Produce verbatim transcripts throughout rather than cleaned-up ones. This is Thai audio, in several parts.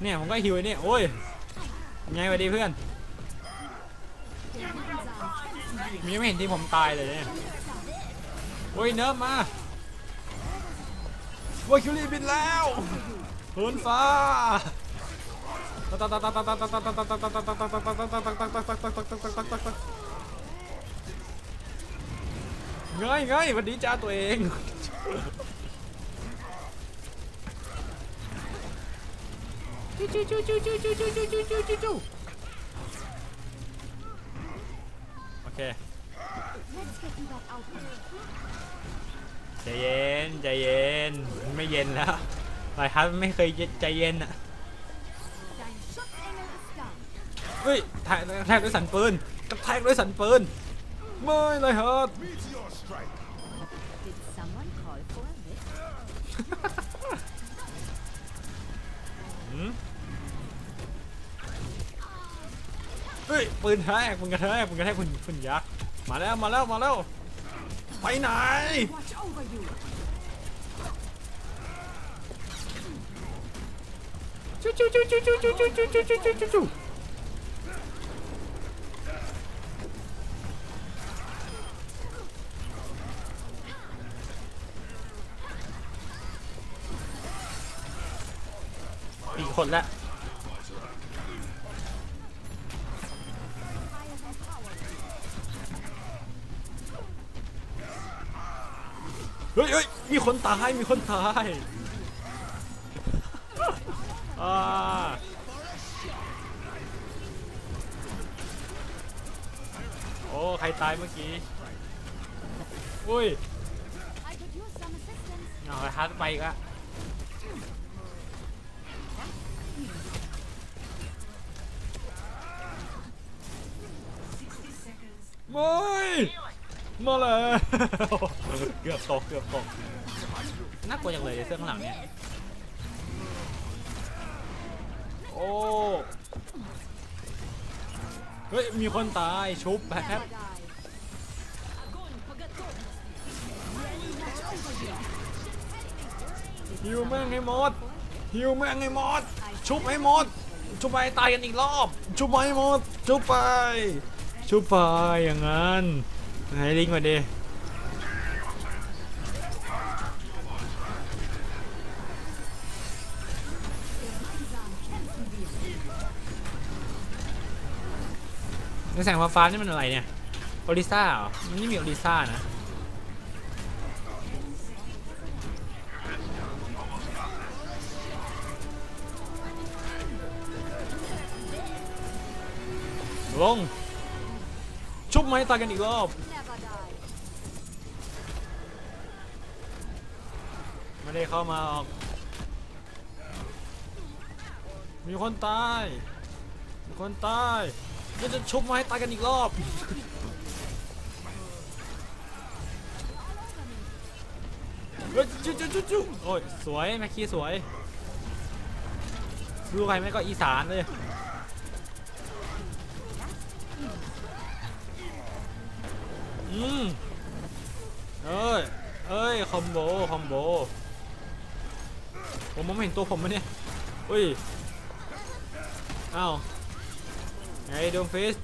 เนี่ยผมก็ฮิวไอ้นี่โอ้ยไงวะดีเพื่อนมีไม่เห็นที่ผมตายเลยเนี่ยโอ้ยเนิร์ฟมาว่าคิวรีบินแล้วพื้นฟ้าง่ายง่ายวันนี้จ้าตัวเองจูจูจูจูจูจูจูจูจูจูจูโอเคใจเย็นใจเย็นไม่เย็นแล้วหลายครั้งไม่เคยใจเย็นอ่ะเฮ้ยแทกแทกด้วยสันปืนกระแทกด้วยสันปืนไม่เลยฮะเฮ้ยปืนแทกมึงกระแทกมึงกระแทกคุณคุณยักษ์มาแล้วมาแล้วมาแล้วไปไหนจูจูจูจูจูจูจูจูจูจูจูจูอีกคนละเฮ้ยเฮ้ยมีคนตายมีคนตายอ่าโอ้ใครตายเมื่อกี้อุ้ยเอาไปฮัทไปอีกอะไม่มาเลยเกือบตกเกือบตกน่ากลัวจังเลยเสื้อข้างหลังเนี่ยโอ้เฮ้ยมีคนตายชุบแป๊บฮิวแม่งให้หมดฮิวแม่งให้หมดชุบให้หมดชุบไปตายกันอีกรอบชุบไปหมดชุบไปชุบไปอย่างนั้นให้ลิงมาดิในแสงฟ้าๆนี่มันอะไรเนี่ยโอริซ่าเหรอมันนี่มีโอริซ่านะลงชุบไม้ตายกันอีกรอบไม่ได้เข้ามาออกมีคนตายมีคนตายก็จะชุบไม้ตายกันอีกรอบเฮ้ยจุ๊จุ๊จุ๊จุ๊โอ้ยสวยแม็กกี้สวยดูใครไม่ก็อีสานเลยอืมเอ้ยเอ้ยคอมโบคอมโบผมมองไม่เห็นตัวผมมันเนี่ยอุ้ยอ้าวไงดวงฟิส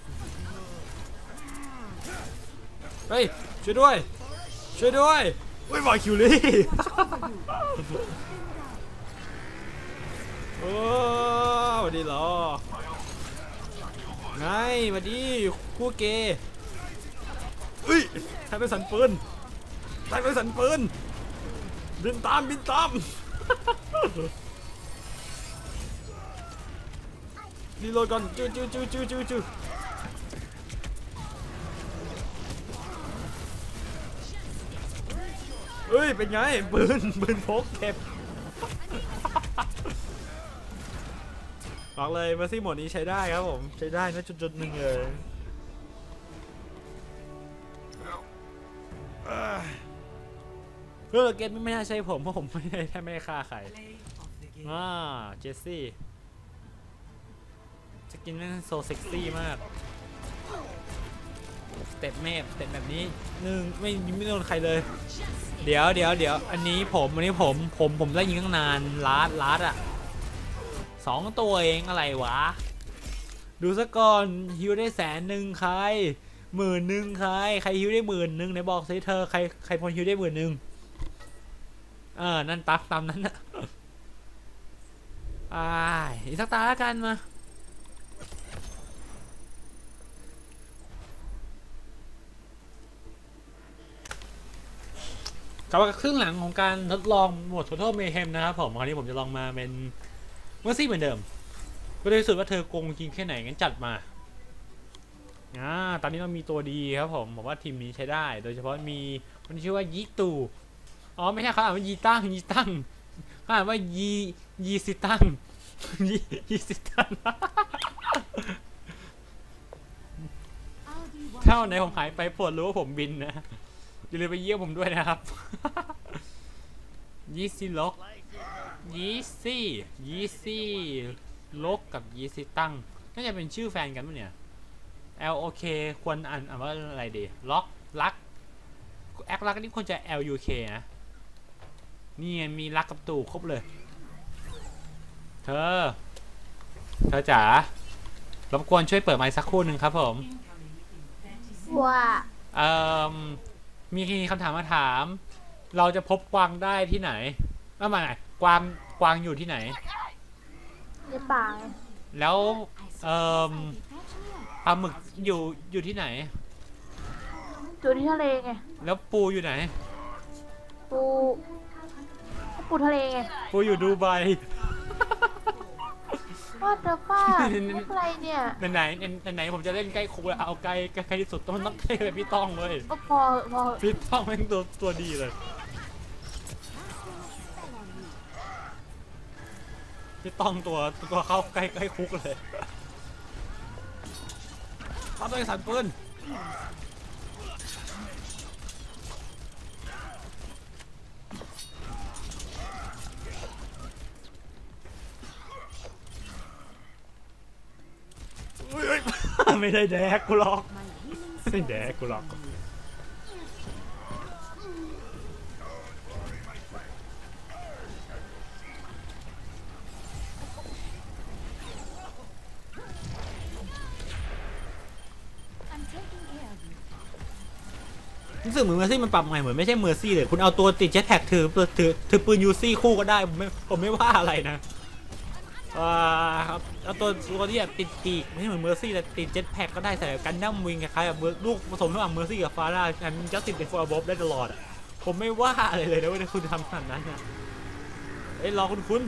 เฮ้ยช่วยด้วยช่วยด้วยอุ้ยบอยคิวลี่โอ้มาดีเหรอไงมาดีคู่เกย์เฮ้ยใครเป็นสันปืนใครเป็นสันปืนบินตามบินตามรีโหลดก่อนจูจูจูจูจูจูเฮ้ยเป็นไงปืนปืนพกเก็บบอกเลยมาซี่โหมดนี้ใช้ได้ครับผมใช้ได้นะจุดๆหนึ่งเลยเออเกตไม่น่าใช่ผมเพราะผมไม่ได้แค่ไม่ได้ฆ่าใครอ่าเจสซี่สกินแม่งโซเซ็กซี่มากสเต็ปเมฟสเต็ปแบบนี้หนึ่งไม่ไม่โดนใครเลยเดี๋ยวเดี๋ยวเดี๋ยวอันนี้ผมอันนี้ผมผมผมได้ยิงตั้งนานลาดลาดอะโซสองตัวเองอะไรวะดูซะก่อนฮิวได้แสนหนึ่งใครหมื่นหนึ่งใครใครฮิวได้หมื่นหนึ่งไหนบอกสิเธอใครใครพอฮิวได้หมื่นหนึ่งเออนั่นตักตามนั้นนะอ่าอีกสักตาแล้วกันมากับครึ่งหลังของการทดลองโหมด Total Mayhem นะครับผมคราวนี้ผมจะลองมาเป็นเมอร์ซี่เหมือนเดิมก็ได้สุดว่าเธอโกงจริงแค่ไหนงั้นจัดมาอ่าตอนนี้เรามีตัวดีครับผมผมว่าทีมนี้ใช้ได้โดยเฉพาะมีคนที่ชื่อว่ายิตูอ๋อไม่ใช่เขาอ่านว่ายีตั้งยีตั้งเขาอ่านว่ายียีซิตั้งยียีซิตั้งถ้าวันไหนผมหายไปโปรดรู้ว่าผมบินนะอย่าลืมไปเยี่ยมผมด้วยนะครับยีซีล็อกยีซี่ยีซี่ล็อกกับยีซิตั้งน่าจะเป็นชื่อแฟนกันมั้งเนี่ย L O K ควรอ่านอ่านว่าอะไรดีล็อกลักแอคลักนี่ควรจะ L U K นะนี่มีลักกับตู่ครบเลยเธอเธอจ๋ารบกวนช่วยเปิดไมค์สักครู่หนึ่งครับผมว่าเอ่อมีคำถามมาถามเราจะพบกวางได้ที่ไหนไม่มาไหนกวางกวางอยู่ที่ไหนในป่าแล้วเอ่อปลาหมึกอยู่อยู่ที่ไหนอยู่ที่ทะเลไงแล้วปูอยู่ไหนปูปูทะเลไงปูอยู่ดูไบว่าเดอะป้าอะไรเนี่ยไหนไหนไหนผมจะเล่นใกล้คุกแล้วเอาใกล้ใกล้ที่สุดต้องต้องใกล้แบบพี่ต้องเลยก็พอพอพี่ต้องแม่งตัวตัวดีเลยพี่ต้องตัวตัวเข้าใกล้ใกล้คุกเลยทำด้วยสันปืนไม่ได้แดกกูหรอกไม่ได้แดกกูหรอกรู้สึกเหมือนเมอร์ซี่มันปรับใหม่เหมือนไม่ใช่เมอร์ซี่เลยคุณเอาตัวติดเจ็ตแพ็กถือถือถือปืนยูซี่คู่ก็ได้ผมไม่ผมไม่ว่าอะไรนะอ่าครับเอาตัวตัวที่แบบติดปีกไม่ใช่เหมือนเมอร์ซี่แต่ติดเจ็ตแพ็กก็ได้ใส่กันดั้มวิงคล้ายๆแบบลูกผสมระหว่างเมอร์ซี่กับฟาร่าอันจะติดเป็นฟอร์บอบได้ตลอดผมไม่ว่าอะไรเลยนะว่าคุณทำขนาดนั้นนะเอ้ยรอคุณคุณ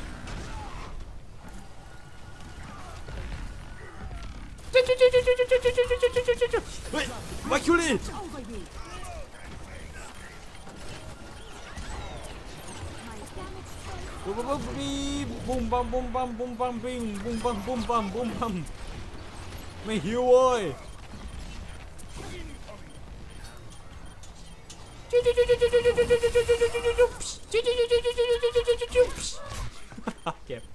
เฮ้ยมาคิวลี่บุ้มบัมบุ้มบัมบุ้มบัมบุ้มบัมบิงบุ้มบัมบุ้มบัมบุ้มบัมไม่หิวเว้ยเก็บ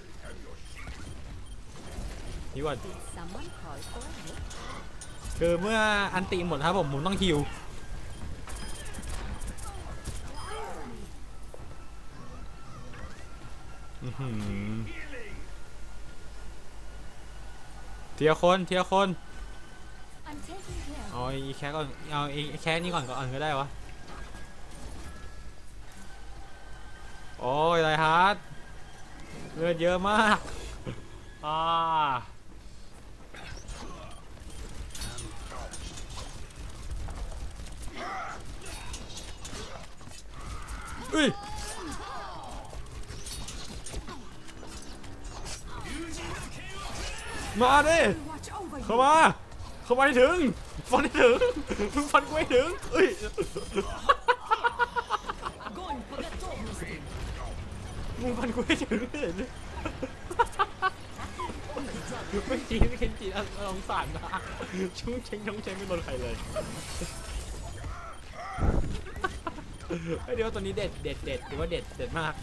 นี่ว่าคือเมื่ออันติหมดครับผมผมต้องฮิวเทียคนเทียคนเอาอีแค่ก่อนเอาอีแค่นี้ก่อนก่อนก็ได้วะโอ้ยไรฮาร์ดเลือดเยอะมากอ่าอุ้ยมาดิเข้ามาเข้ามาให้ถึงฟันให้ถึงมึงฟันกูให้ถึงเอ้ยมึงฟันกูให้ถึงเลยไม่จริงไม่เคนจีลองสานนะชุ่งเชงชุ่งเชงไม่โดนใครเลยเดี๋ยวตัวนี้เด็ดเด็ดเด็ดถือว่าเด็ดเด็ดมาก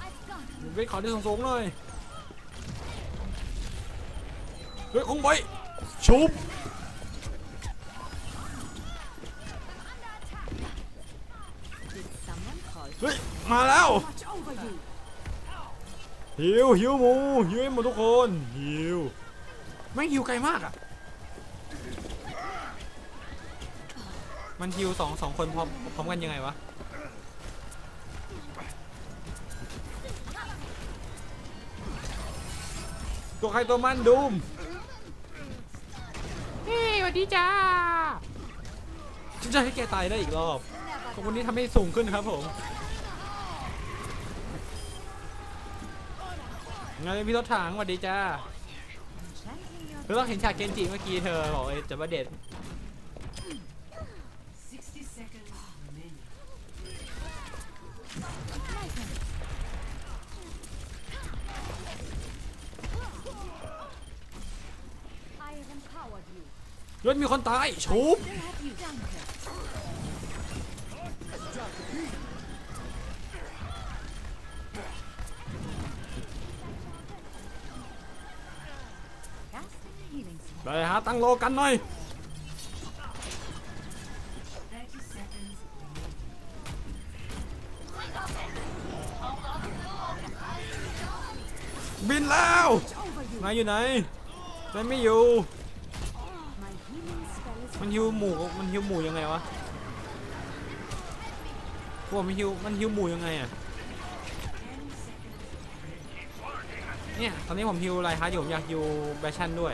เวทขอที่สูงๆเลยเฮ้ยคงไปชุบเฮ้ยมาแล้วฮิวฮิวหมูฮิวให้หมดทุกคนฮิวไม่ฮิวไกลมากอ่ะมันฮิวสองสองคนพร้อมพร้อมกันยังไงวะตัวใครตัวมันดูมเฮ้ยสวัสดีจ้าฉันจะให้แกตายได้อีกรอบขอบคุณที่ทำให้สูงขึ้นครับผมไงพี่รถถังสวัสดีจ้าเธอต้องเห็นฉากเกนจิเมื่อกี้เธอบอกเลยจะมาเด็ดรถมีคนตายชุบไปฮะตั้งโลกันหน่อยบินแล้วนายอยู่ไหนนายไม่อยู่มันฮิวหมูมันฮิวหมูยังไงวะพวกมันฮิวมันฮิวหมูยังไงอ่ะเนี่ยตอนนี้ผมฮิวอะไรฮะอยู่ผมอยากฮิวแบชั่นด้วย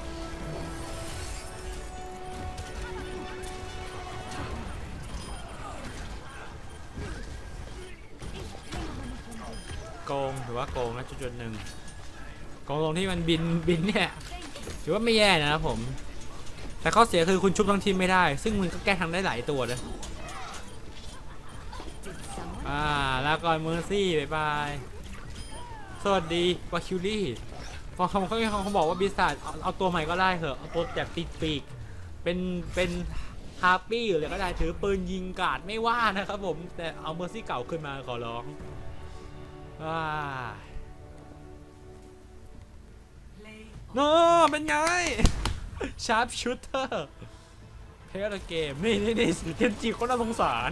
โกงหรือว่าโกงนะจุดๆหนึ่งโกงตรงที่มันบินบินเนี่ยถือว่าไม่แย่นะครับผมแต่ข้อเสียคือคุณชุบทั้งทีมไม่ได้ซึ่งมันก็แก้ทางได้หลายตัวเลยอ่าแล้วก่อนเมอร์ซี่บายบายสวัสดีวาคิวลี่พอเขาเขาเขาบอกว่าบิสซัทเอาตัวใหม่ก็ได้เหอะเอาตัวแบบติดปีกเป็นเป็นฮาร์ปี้หรืออะไรก็ได้ถือปืนยิงกาดไม่ว่านะครับผมแต่เอาเมอร์ซี่เก่าขึ้นมาขอร้องอ่าโน้เป็นไงชาร์ปชูเตอร์เพลย์เกมนี่นี่นี่เคนจิเขาน่าสงสาร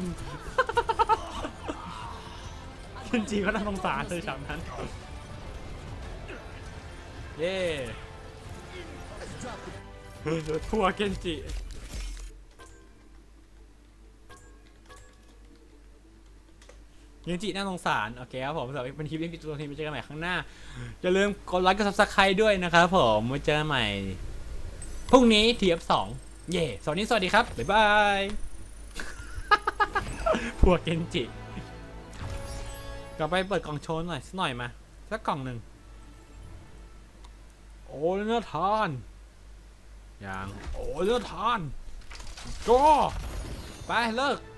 เคนจิเขาน่าสงสารเลยฉากนั้นเย่ทัวเคนจิเคนจิน่าสงสารโอเคครับผมสำหรับเป็นคลิปเล่นกิจกรรมทีมไปเจอกันใหม่ข้างหน้าอย่าลืมกดไลค์กดซับสไครต์ด้วยนะครับผมไว้เจอกันใหม่พรุ่งนี้ ที เอฟ สอง เย่สวัสดีสวัสดีครับบ๊ายบายพวกเกนจิกลับไปเปิดกล่องโชว์หน่อยสักหน่อยมาสักกล่องหนึ่งโอ้เนื้อทานอย่างโอ้เนื้อทานก็ไปเลิก